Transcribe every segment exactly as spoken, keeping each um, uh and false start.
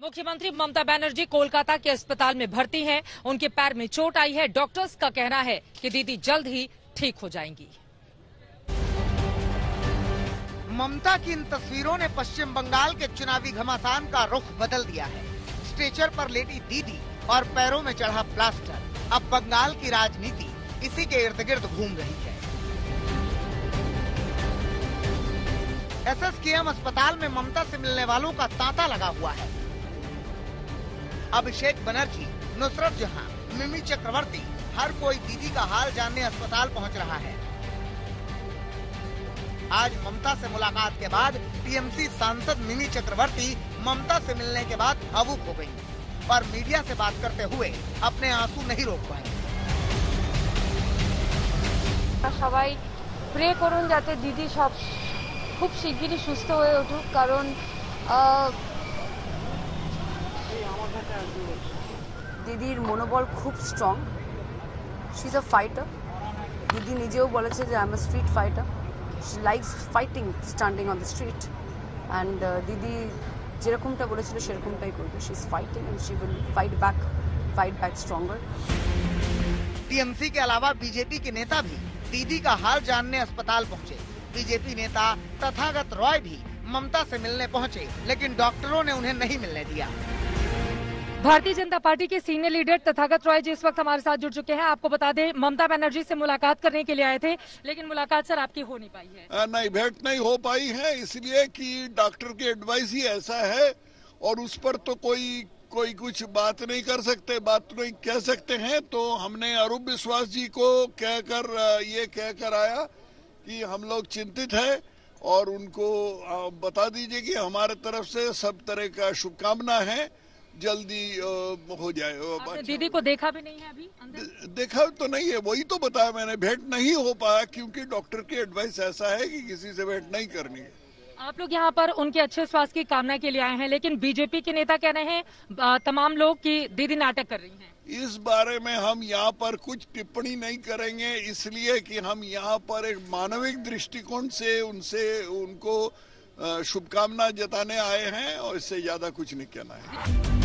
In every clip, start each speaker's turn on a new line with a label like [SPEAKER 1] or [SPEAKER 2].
[SPEAKER 1] मुख्यमंत्री ममता बनर्जी कोलकाता के अस्पताल में भर्ती हैं। उनके पैर में चोट आई है। डॉक्टर्स का कहना है कि दीदी जल्द ही ठीक हो जाएंगी।
[SPEAKER 2] ममता की इन तस्वीरों ने पश्चिम बंगाल के चुनावी घमासान का रुख बदल दिया है। स्ट्रेचर पर लेटी दीदी और पैरों में चढ़ा प्लास्टर। अब बंगाल की राजनीति इसी के इर्द गिर्द घूम रही है। एसएसकेएम अस्पताल में ममता से मिलने वालों का तांता लगा हुआ है। अभिषेक बनर्जी, नुसरत जहां, मिमी चक्रवर्ती, हर कोई दीदी का हाल जानने अस्पताल पहुंच रहा है। आज ममता से मुलाकात के बाद टीएमसी सांसद मिमी चक्रवर्ती ममता से मिलने के बाद भावुक हो गयी, पर मीडिया से बात करते हुए अपने आंसू नहीं रोक पाए।
[SPEAKER 3] সবাই প্রে করুন যাতে দিদি সব খুব শিগগিরই সুস্থ হয়ে উঠুক, কারণ দিদির মনোবল খুব strong. She is a fighter. দিদি নিজেও বলেছে যে I am a street fighter. She likes fighting, standing on the street. And দিদি যেরকমটা বলেছিল সেরকমটাই করবে। She is fighting and she will fight back, fight back stronger.
[SPEAKER 2] TMC के अलावा बीजेपी के नेता भी दीदी का हाल जानने अस्पताल पहुंचे। बीजेपी नेता तथागत रॉय भी ममता से मिलने पहुंचे, लेकिन डॉक्टरों ने उन्हें नहीं मिलने दिया।
[SPEAKER 1] भारतीय जनता पार्टी के सीनियर लीडर तथागत रॉय जी इस वक्त हमारे साथ जुड़ चुके हैं। आपको बता दें, ममता बनर्जी से मुलाकात करने के लिए आए थे, लेकिन मुलाकात सर आपकी हो नहीं पाई है।
[SPEAKER 4] आ, नहीं, भेंट नहीं हो पाई है, इसलिए कि डॉक्टर की एडवाइस ही ऐसा है और उस पर तो कोई कोई कुछ बात नहीं कर सकते, बात नहीं कह सकते हैं। तो हमने अरूप विश्वास जी को कहकर ये कहकर आया कि हम लोग चिंतित है और उनको बता दीजिए कि हमारे तरफ से सब तरह का शुभकामना है, जल्दी हो जाए।
[SPEAKER 1] आपने दीदी को देखा भी नहीं है अभी अंदर?
[SPEAKER 4] देखा तो नहीं है, वही तो बताया मैंने, भेंट नहीं हो पाया क्योंकि डॉक्टर की एडवाइस ऐसा है कि किसी से भेंट नहीं करनी है।
[SPEAKER 1] आप लोग यहाँ पर उनके अच्छे स्वास्थ्य की कामना के लिए आए हैं, लेकिन बीजेपी के नेता कह रहे हैं तमाम लोग कि दीदी नाटक कर रही हैं।
[SPEAKER 4] इस बारे में हम यहाँ पर कुछ टिप्पणी नहीं करेंगे, इसलिए कि हम यहाँ पर एक मानविक दृष्टिकोण से उनसे उनको शुभकामना जताने आए हैं और इससे ज्यादा कुछ नहीं कहना है।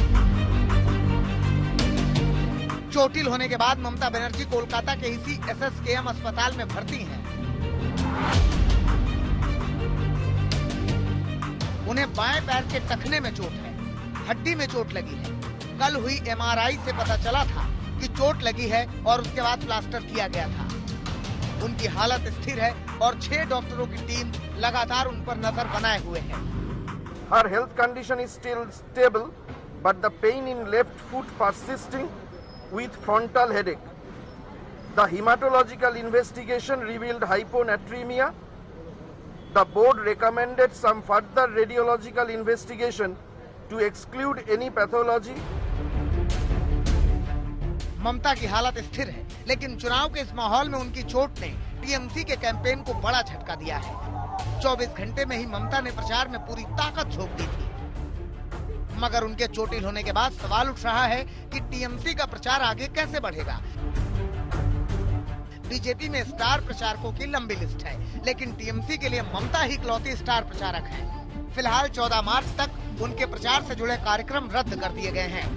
[SPEAKER 2] चोटिल होने के बाद ममता बनर्जी कोलकाता के इसी एसएसकेएम अस्पताल में भर्ती हैं। उन्हें बाएं पैर के टखने में चोट है, हड्डी में चोट लगी है। कल हुई एमआरआई से पता चला था कि चोट लगी है और उसके बाद प्लास्टर किया गया था। उनकी हालत स्थिर है और छह डॉक्टरों की टीम लगातार उन पर नजर बनाए हुए है।
[SPEAKER 5] Her health condition is still stable, but the pain in left foot persisting with frontal headache. The hematological investigation revealed hyponatremia. The board recommended some further radiological investigation to exclude any pathology.
[SPEAKER 2] ममता की हालत स्थिर है, लेकिन चुनाव के इस माहौल में उनकी चोट ने टीएमसी के कैंपेन को बड़ा झटका दिया है। चौबीस घंटे में ही ममता ने प्रचार में पूरी ताकत झोंक दी थी, मगर उनके चोटिल होने के बाद सवाल उठ रहा है कि टीएमसी का प्रचार आगे कैसे बढ़ेगा। बीजेपी में स्टार प्रचारकों की लंबी लिस्ट है, लेकिन टीएमसी के लिए ममता ही इकलौती स्टार प्रचारक हैं। फिलहाल चौदह मार्च तक उनके प्रचार से जुड़े कार्यक्रम रद्द कर दिए गए हैं।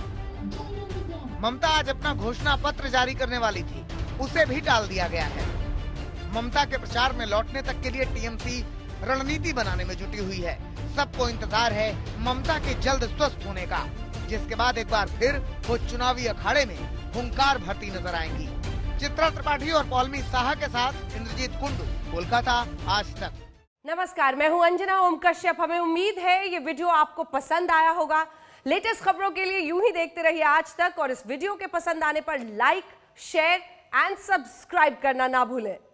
[SPEAKER 2] ममता आज अपना घोषणा पत्र जारी करने वाली थी, उसे भी टाल दिया गया है। ममता के प्रचार में लौटने तक के लिए टीएमसी रणनीति बनाने में जुटी हुई है। सबको इंतजार है ममता के जल्द स्वस्थ होने का, जिसके बाद एक बार फिर वो चुनावी अखाड़े में हुंकार भरती नजर आएंगी। चित्रा त्रिपाठी और पौलमी साहा के साथ इंद्रजीत कुंडू, कोलकाता, आज तक।
[SPEAKER 6] नमस्कार, मैं हूं अंजना ओम कश्यप। हमें उम्मीद है ये वीडियो आपको पसंद आया होगा। लेटेस्ट खबरों के लिए यूं ही देखते रहिए आज तक और इस वीडियो के पसंद आने पर लाइक, शेयर एंड सब्सक्राइब करना ना भूलें।